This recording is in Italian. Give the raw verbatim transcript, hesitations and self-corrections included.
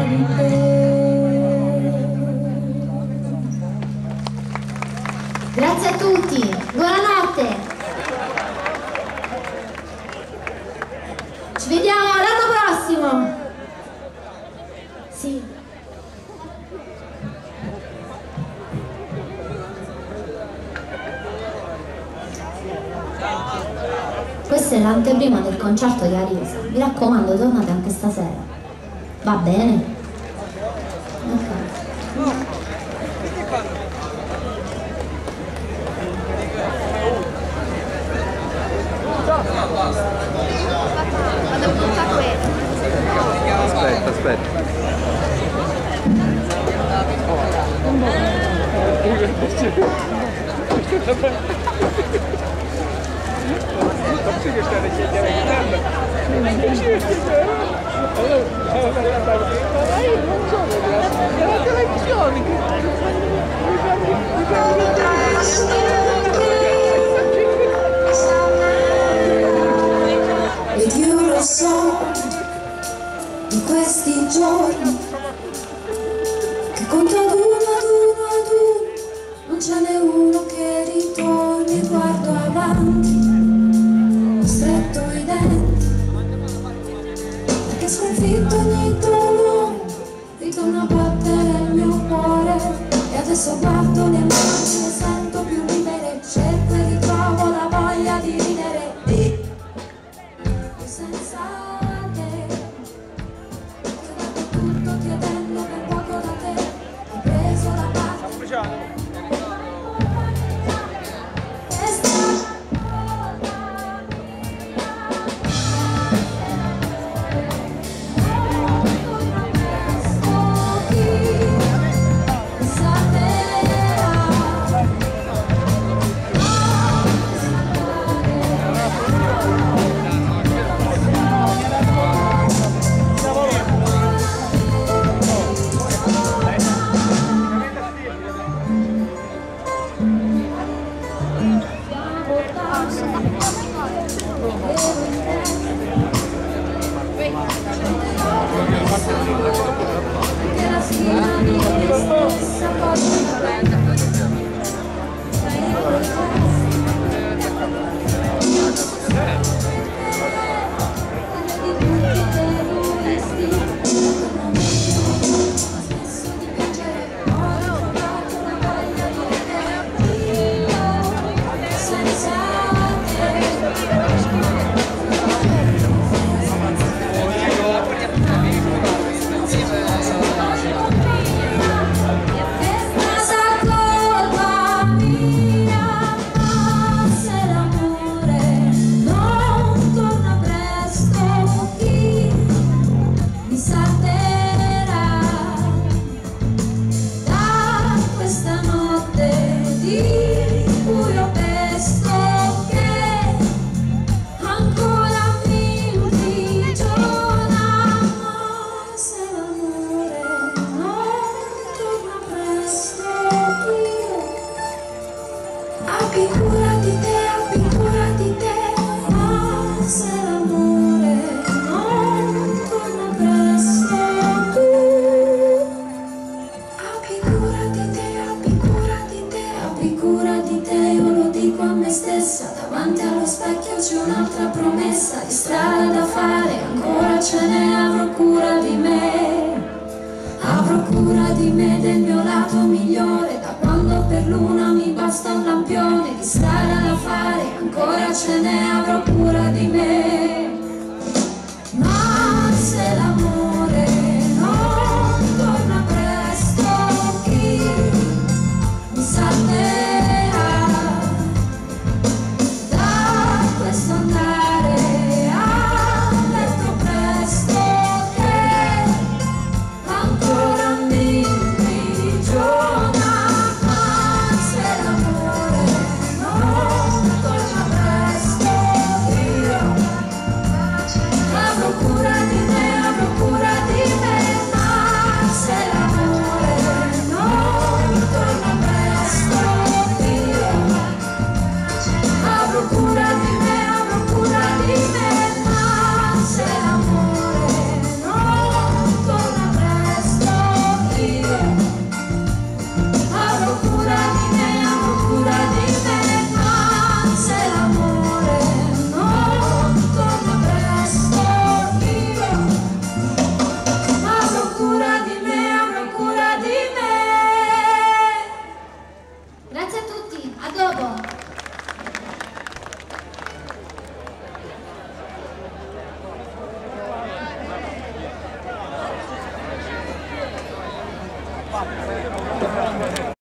di te. Grazie a tutti, buonanotte. Ci vediamo l'anno prossimo. Sì. Questa è l'anteprima del concerto di Arisa. Mi raccomando, tornate anche stasera. Va bene? Ok. Aspetta, aspetta. Ed io lo so in questi giorni che conto ad uno, ad uno, ad uno, non ce n'è uno che ritorni. Guardo avanti, ho stretto i denti, perché sconfitto ogni dolore ritorna a battere il mio cuore. E adesso guardo le mani, ne sento più libere, cerco e ritrovo la voglia di ridere e senza te. Ti ho dato tutto chiedendo ben poco da te, ho preso la parte. Davanti allo specchio c'è un'altra promessa di strada da fare, ancora ce ne avrò cura di me, avrò cura di me, del mio lato migliore, da quando per l'una mi basta un lampione di strada da fare, ancora ce ne avrò cura di me.